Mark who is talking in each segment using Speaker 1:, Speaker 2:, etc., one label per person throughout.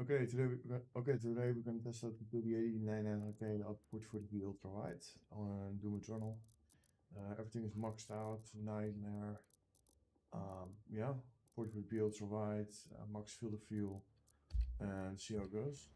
Speaker 1: Today we're gonna test out the 8099K output for the ultra wide on Doom Eternal. Everything is maxed out, Nightmare. Yeah, 40p ultra wide, max field of view, and see how it goes.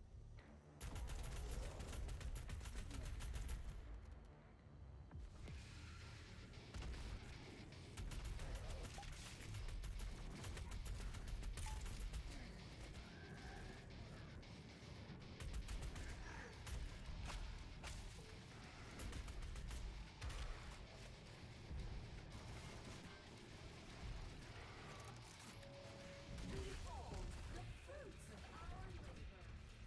Speaker 2: Behold the fruits of our labor.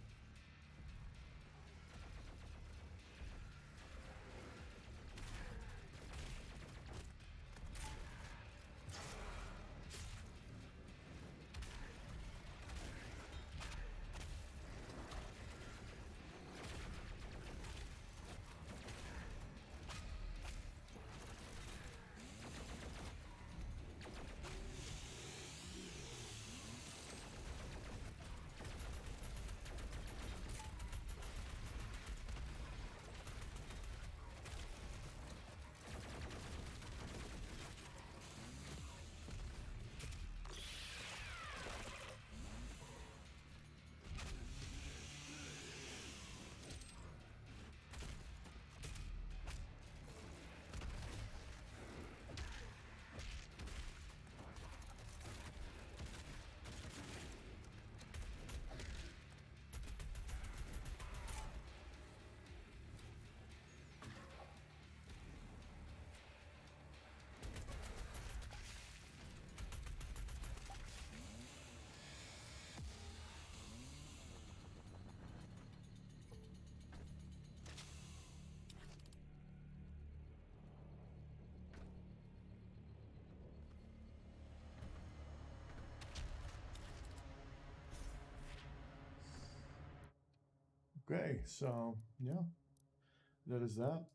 Speaker 1: Okay, so yeah, that is that.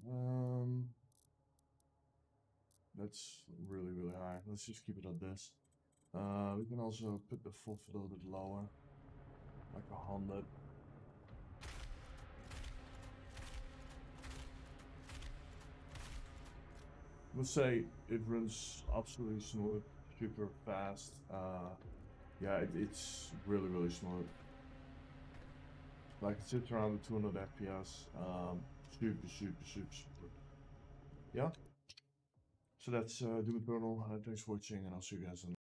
Speaker 1: That's really high. Let's just keep it at this. We can also put the FOV a little bit lower, like 100. Let's say it runs absolutely smooth, super fast. Yeah, it's really smooth. Like it sits around the 200 FPS. Super. Yeah. So that's Doom Eternal. Thanks for watching, and I'll see you guys on